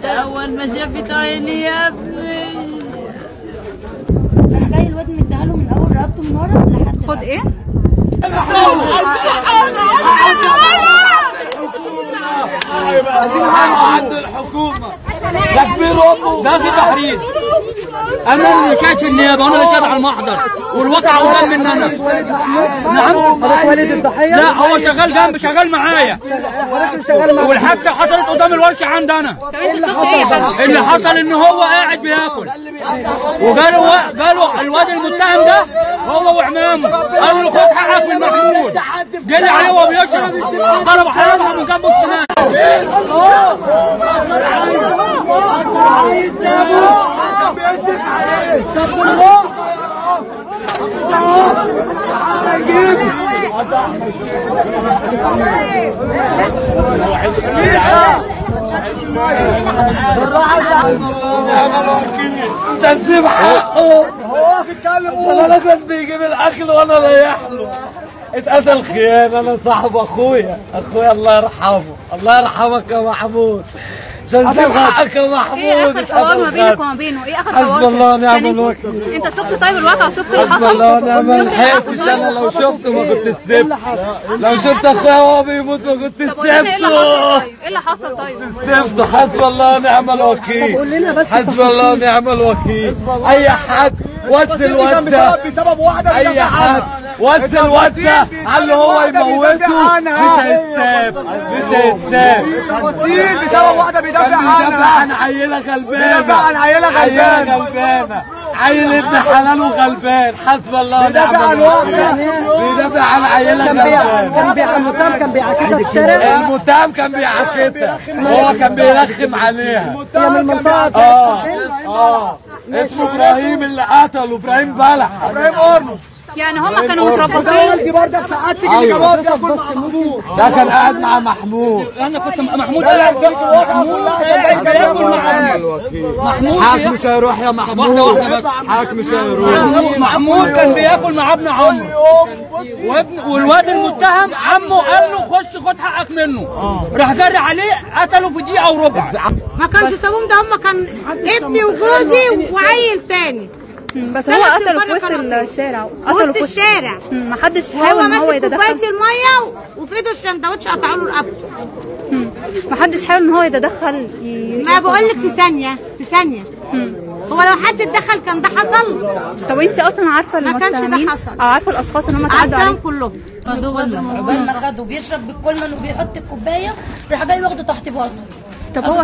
اول ما شافت عيني يا ابني جاي الواد مديها له من اول رقبته من ورا لحد خد ايه؟ عايزين حاجه عند الحكومه. ده كبير امه. ده في تحريض. انا اللي شاهد في النيابه وانا اللي شاهد على المحضر والواقع قدام مني انا. نعم؟ حضرتك والد الضحيه؟ لا هو شغال جنبي شغال معايا. والحادثه حصلت قدام الورشه عندي انا. اللي حصل ان هو قاعد بياكل وجاله الواد المتهم ده هو وعمامه قالوا له خد حقك من محمود. جري عليه وهو بيشرب ضربوا حياته من جنبه الشمال. مش هنسيب حقه. هو بيتكلم انا كان بيجيب الاكل وانا رايح له. اتقتل خيانه. انا صاحب اخويا الله يرحمه. الله يرحمك يا محمود. مش هنسيب حقك يا محمود. ايه اخر حوار ما بينك وما بينه؟ ايه اخر حوار؟ حسب الله ونعم الوكيل. انت شفت طيب الواقع وشفت اللي حصل؟ حسب الله ونعم الحقش. انا لو شفته ما كنت سبته. لو شفت اخويا وهو بيموت ما كنت طب قول لنا سبته. ايه اللي حصل طيب؟ سبته. حسب الله ونعم الوكيل. طب قول لنا بس حسب الله ونعم الوكيل. اي حد وصل الواد بسبب واحده. اي حد وصل الواد ده على اللي هو يموته مش هيتساب. مش هيتساب. وسيل بسبب واحده بيدافع عنها. عن عيله غلبانه. بيدافع عن عيله غلبانه. عيل ابن حلال وغلبان. حسب الله ونعم بيدافع عن واحده. بيدافع عن عيله غلبانه. المتهم كان بيعاكسها في الشارع. المتهم كان بيعاكسها. هو كان بيرخم عليها. هي من المنطقه. اسمه ابراهيم اللي قتله. ابراهيم بلح. ابراهيم قرنص. يعني هم كانوا متربصين. والدي برضك ساعات تيجي لي كباب ياكل مع محمود. ده كان قاعد مع محمود. انا كنت محمود حاك مش هيروح يا محمود. حاك مش هيروح. محمود كان بياكل مع ابن عمه والواد المتهم عمه قال له خد حقك منه. راح جري عليه قتله في دقيقه وربع. ما كانش سابوهم. ده هم كان ابني وجوزي وعيل تاني. بس هو قتله في وسط الشارع. قتله في الشارع. ما حدش حاول ان هو يتدخل. كوبايه الميه وفي ايده الشندوتش قطعوا له رقبته. ما حدش حاول ان هو يتدخل. ما بقول لك في ثانيه. هو لو حد اتدخل كان ده حصل. طب انت اصلا عارفه ما كانش ده حصل. او عارفه الاشخاص اللي هم اتعدوا عليهم كلهم. عقبال ما خدوا بيشرب بالكولمن وبيحط الكوبايه راح جاي واخده تحت باطه. طب هو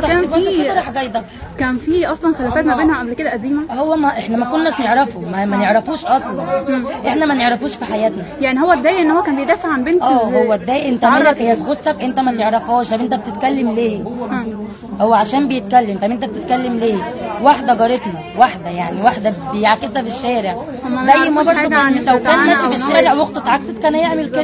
كان في اصلا خلافات ما بينها قبل كده قديمه. هو ما احنا ما كناش نعرفه. ما نعرفوش اصلا. احنا ما نعرفوش في حياتنا. يعني هو اتضايق ان هو كان بيدافع عن بنت. هو اتضايق. انت مالك؟ هي تخصك انت. ما تعرفهاش. طب انت بتتكلم ليه؟ هو عشان بيتكلم. طب انت بتتكلم ليه؟ واحده جارتنا. واحده بيعاكسها في الشارع. زي ما برضه لو كان ماشي في الشارع واخته اتعكست كان هيعمل كده.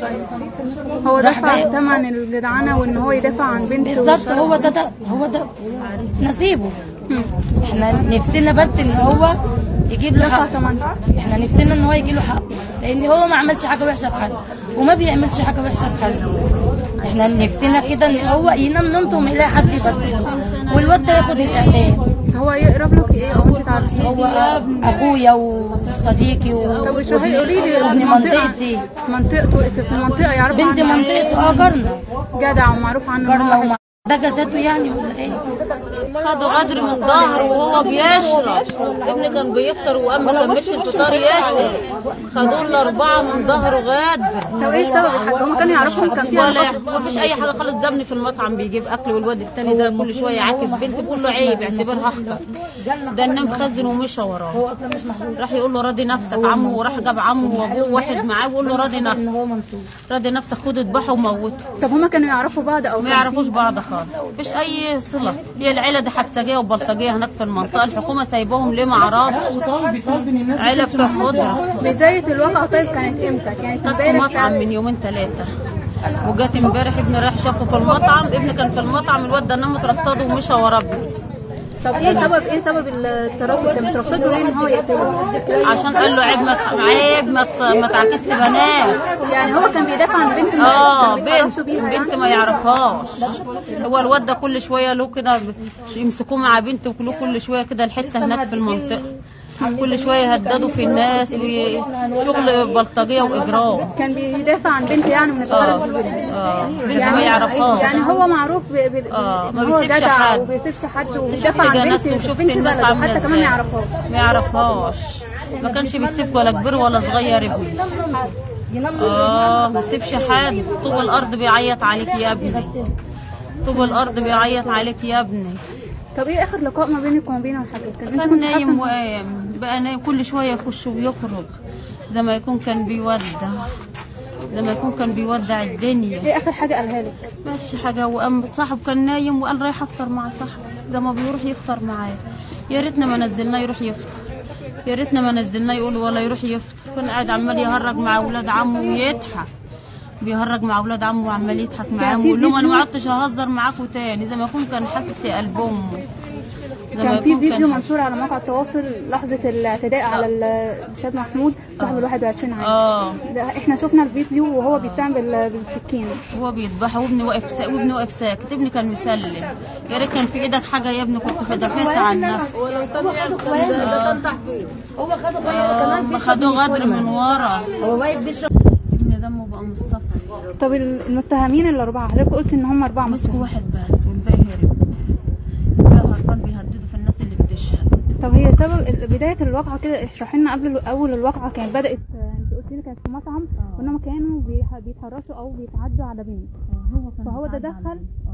هو دفع ثمن الجدعنه وان هو يدافع عن بنته. بالظبط. هو ده نصيبه. احنا نفسنا بس ان هو يجيب له حقه. احنا نفسنا ان هو يجي له حقه لان هو ما عملش حاجه وحشه في حد وما بيعملش حاجه وحشه في حد. احنا نفسنا كده ان هو ينام نومته وما يلاقي حد يغسله والواد ده ياخد الاعدام. هو يقرب لك ايه او انت تعرفيه؟ هو اخويا وصديقي وابن منطقتي. منطقته في المنطقه يعرف بنت منطقته. جارنا جدع ومعروف عنه. جارنا ده جزاته يعني ولا ايه؟ خدوا غدر من ظهره وهو بيشرب. ابني كان بيفطر وقام ما كملش الفطار يشرب. خدوا له 4 من ظهره غدر. طب ايه السبب يا حاج؟ هم كانوا يعرفوا ان كان فيها ولا ما فيش اي حاجه خالص. ده ابني في المطعم بيجيب اكل والواد الثاني ده كل شويه يعاكس بنت. بقول له عيب اعتبرها اخطر. ده نام خزن ومشى وراه. راح يقول له راضي نفسك عمه. وراح جاب عمه وابوه واحد معاه ويقول له راضي نفسك. راضي نفسك خد اذبحه وموته. طب هم كانوا يعرفوا بعض او ما يعرفوش بعض خالص. مفيش اي صله. هي العيله دي حبسجيه وبلطجيه هناك في المنطقه. الحكومه سايباهم ليه ما اعرفش. عيله بتوع خضره. بدايه الواقعه طيب كانت امتى؟ كانت في مطعم من 2-3 وجات امبارح ابني رايح شافه في المطعم. ابني كان في المطعم. الواد ده نام مترصده ومشى وراه ابني. طب ايه سبب الترصد ده؟ مترصده ليه ان هو يقتله؟ عشان قال له عيب ما ما تعكسش بنات. يعني هو كان بيدافع عن بنت بنت ما يعرفهاش. هو الواد ده كل شويه له كده يمسكوه مع بنته كل شويه كده الحته هناك في المنطقه، كل شويه يهددوا في الناس وشغل بلطجيه واجرام. كان بيدافع عن بنت يعني من الطرف البنت. بنت يعني ما يعرفهاش. يعني هو معروف ما بيسيبش حد. وما بيسيبش حد وبيدافع عن بنت. وشفت الناس عامله حتى كمان ما يعرفهاش. ما كانش بيسيب ولا كبير ولا صغير ابني. ما بيسيبش حد. طوب الارض بيعيط عليك يا ابني. طوب الارض بيعيط عليك يا ابني. طب ايه اخر لقاء ما بينك وما بينه الحاجه؟ كان نايم وقام بقى نايم كل شويه يخش ويخرج زي ما يكون كان بيودع الدنيا. ايه اخر حاجه قالها لك؟ ماشي حاجه. وقام صاحب كان نايم وقال رايح افطر مع صاحبي زي ما بيروح يفطر معاه. يا ريتنا ما نزلناه يروح يفطر، يا ريتنا ما نزلناه يقول ولا يروح يفطر. كان قاعد عمال يهرج مع اولاد عمه ويضحك، بيهرج مع اولاد عمه وعمال يضحك معاهم ويقول لهم انا ما عدتش اهزر معاكم تاني زي ما يكون كان حاسس يا قلب امه. كان في فيديو منشور على مواقع التواصل لحظه الاعتداء على الشاب محمود صاحب ال 21 عام. احنا شفنا الفيديو وهو بيتهم بالسكين، هو بيذبحه وابني واقف ساكت. ابني كان مسلم. يا ريت كان في ايدك حاجه يا ابني كنت دافعت عن نفسي. هو خدوه غدر من ورا. هو واقف بيشرب. ابني دمه بقى مصفي. طب المتهمين الاربعه حضرتك قلت ان هم 4 مسكوا واحد بس والباقي هرب. هربان بيهددوا في الناس اللي بتشهد. طب هي سبب بدايه الواقعه كده اشرحي لنا قبل اول الواقعه كانت بدات. انت قلت لي كانت في مطعم وانهم كانوا بيتحرشوا او بيتعدوا على بنت. فهو ده دخل.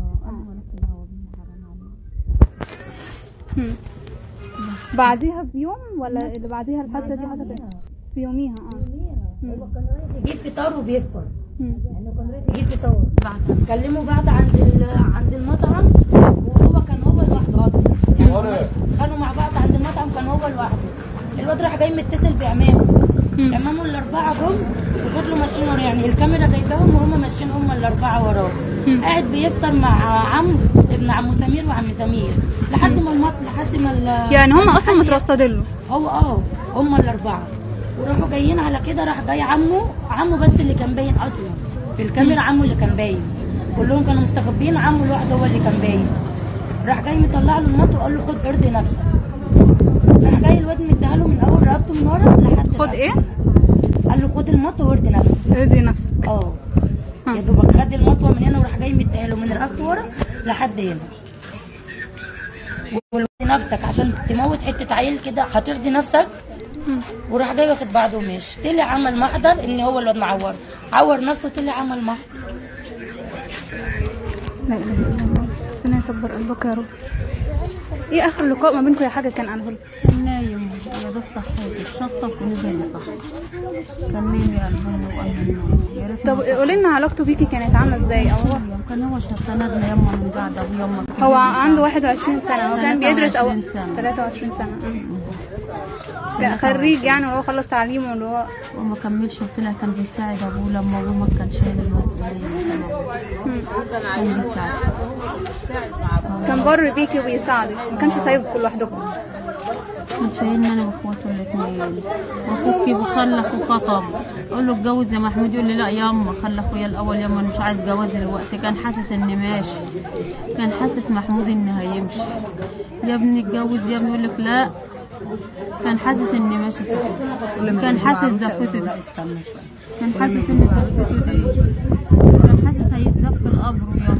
بعديها بيوم ولا اللي بعديها الحادثه دي حصلت في يوميها؟ هو كان رايح يجيب فطار وبيفطر. يعني كان رايح يجيب فطار. كلموا بعض عند المطعم وهو كان لوحده اصلا. يعني كانوا مع بعض عند المطعم كان هو لوحده. الواد راح جاي متصل بعمامه. عمامه الاربعه جم وفضلوا ماشيين وراه. يعني الكاميرا جايباهم وهم ماشيين هم الاربعه وراه. قاعد بيفطر مع عمرو ابن عمو سمير وعم سمير لحد ما يعني هم اصلا مترصدين له. هو هم الاربعه وراحوا جايين على كده. راح جاي عمه بس اللي كان باين اصلا في الكاميرا. عمه اللي كان باين كلهم كانوا مستخبيين. عمه لوحده هو اللي كان باين. راح جاي مطلع له المط وقال له خد ارضي نفسك. راح جاي الواد مديها له من اول رقبته من ورا لحد خد ايه؟ قال له خد المط وارضي نفسك. ارضي نفسك. يا دوبك خد المطوه من هنا وراح جاي مديها له من رقبته ورا لحد هنا. وارضي نفسك عشان تموت حته عيل كده هترضي نفسك. وراح جاي واخد بعضه وماشي. طلع عمل محضر ان هو الواد عور نفسه. طلع عمل محضر. لا اله الا الله. ربنا يصبر قلبك يا رب. ايه اخر لقاء ما بينكم يا حاجه كان قاله لك؟ كان نايم يا دوب صحيت الشطه ونزل صح. كان نايم يا قلبي وقال. طب قولي لنا علاقته بيكي كانت عامله ازاي؟ او كان هو سندنا يما من بعد ابويا. هو عنده 21 سنه. هو كان بيدرس او 23 سنه. ده خريج يعني وهو خلص تعليمه اللي هو وما كملش. قلت لها كان بيساعد ابوه لما ابوه ما كان شايل المسؤوليه. كان بيساعد. كان بر بيكي وبيساعدك. ما كانش سايبكم لوحدكم. كان شايلنا انا واخواته الاثنين. واخوكي بخلف وخطب. اقول له اتجوز يا محمود يقول لي لا ياما خلي اخويا الاول ياما انا مش عايز جواز دلوقتي. كان حاسس اني ماشي. كان حاسس محمود اني هيمشي. يا ابني اتجوز يا ابني يقول لك لا. كان حاسس اني ماشي صح. كان حاسس زفته دي. كان حاسس ان زفته دي. كان حاسس هيتزف في القبر يا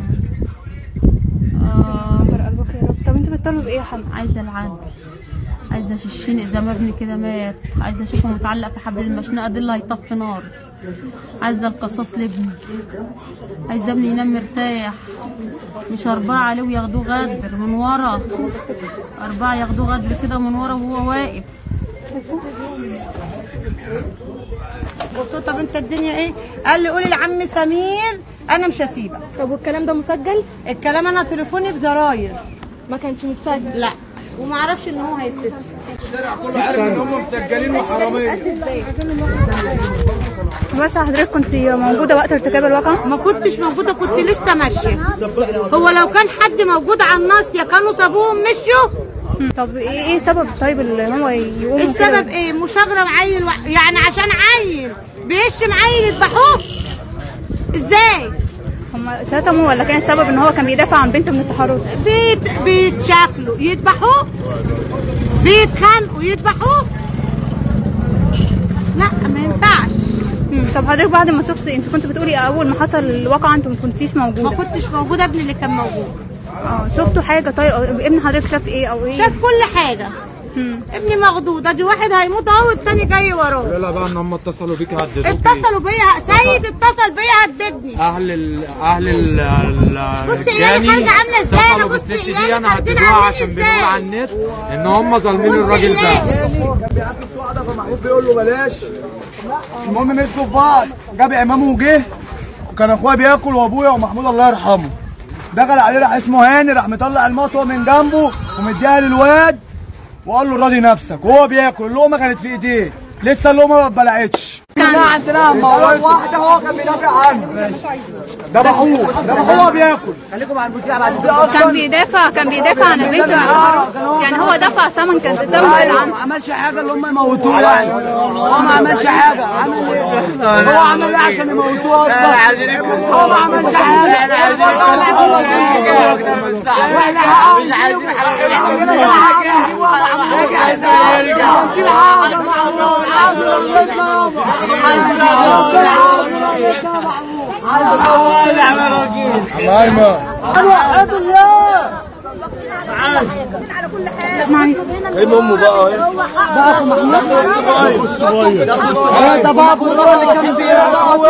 صبر قلبك يا رب. طب انت بتطلب ايه يا حمد؟ عايزه العدل. عايزه اشيشني اذا ما ابني كده مات. عايزه اشوفه متعلق في حبل المشنقه دي اللي هيطفي نار. عايزه القصاص لابني. عايزه ابني ينام مرتاح. مش 4 عليه وياخدوه غدر من ورا. 4 ياخدوه غدر كده من ورا وهو واقف. قلت له طب انت الدنيا ايه؟ قال لي قولي لعم سمير انا مش هسيبك. طب والكلام ده مسجل؟ الكلام انا تليفوني بزراير. ما كانش متسجل؟ لا. وما اعرفش ان هو هيتصل. الشارع كله عارف ان هم مسجلين وحراميه. بس حضرتك كنت موجوده وقت ارتكاب الواقعه؟ ما كنتش موجوده. كنت لسه ماشيه. هو لو كان حد موجود على الناصيه كانوا سابوهم مشيوا. طب ايه سبب طيب اللي هو يقوموا السبب ايه؟ مشاغره عيل يعني عشان عيل بيشتم عيل يذبحوه ازاي؟ هم شتموا ولا كانت سبب ان هو كان بيدافع عن بنته من التحرش؟ بيتشاكلوا يذبحوه، بيتخانقوا يذبحوه. لا ما ينفعش. طب حضرتك بعد ما شفتي، انت كنت بتقولي اول ما حصل الواقعه انت ما كنتيش موجوده؟ ما كنتش موجوده، ابني اللي كان موجود. شفتوا حاجه طيب؟ ابن حضرتك شاف ايه او ايه؟ شاف كل حاجه. ابني مخضوض، ادي واحد هيموت اهو والتاني جاي وراه. لا بقى ان هم اتصلوا بيكي هددوكي. اتصلوا بيا، سيد اتصل بيا هددني. بصي عيالي خارجه عامله ازاي، انا بصي عيالي خارجين عشان بيقولوا على النت ان هم ظالمين الراجل ده. كان بيعدي السواق فمحمود بيقول له بلاش. المهم مسكوا في بعض، جاب امامه وجه، وكان اخويا بياكل وابويا ومحمود الله يرحمه دخل عليه، راح اسمه هاني، راح مطلع المطوه من جنبه ومديها للواد وقال له راضي نفسك، وهو بياكل اللقمه كانت في ايديه، لسه اللقمه ما اتبلعتش. كان عندنا مواد واحده هو كان بيدافع عنه، ذبحوه وهو بياكل. خليكم على المذيع بعد كان بيدافع عن البنت. يعني هو دفع ثمن كان قدامه عنه. ما عملش حاجه اللي هم يموتوه، يعني هو ما عملش حاجه. عمل ايه؟ هو عمل ايه عشان يموتوه اصلا؟ هو ما عملش حاجه. احنا عايزين ايه امه بقى؟ ايه ده اخو محمود الصغير؟ ده بابا اللي كان بيراقبه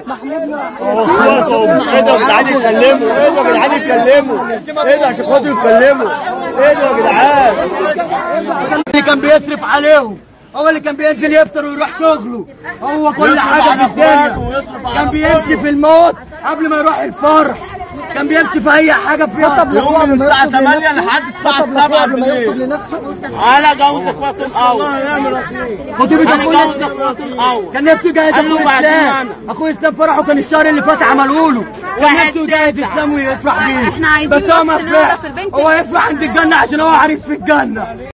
ايه ده يا جدعان يتكلموا؟ ايه ده يا جدعان يتكلموا؟ ايه ده عشان خاطر يتكلموا؟ ايه ده يا جدعان؟ اللي كان بيصرف عليهم، هو اللي كان بينزل يفطر ويروح شغله، هو كل حاجه في الدنيا. كان بيمشي في الموت قبل ما يروح الفرح، كان بيمشي في اي حاجه بيطلب يوم من الساعه 8 لحد الساعه 7 بالليل. انا جوز اخواتي الاول. خطيبتي كان جوز اخواتي الاول. كان نفسه يجهز اخوه اسلام. اخوه اسلام فرحه كان الشهر اللي فات عملوه له. كان نفسه يجهز اسلام ويفرح بيه. احنا عايزين بس هو ما فرحش، هو يفرح عند الجنه عشان هو عارف في الجنه.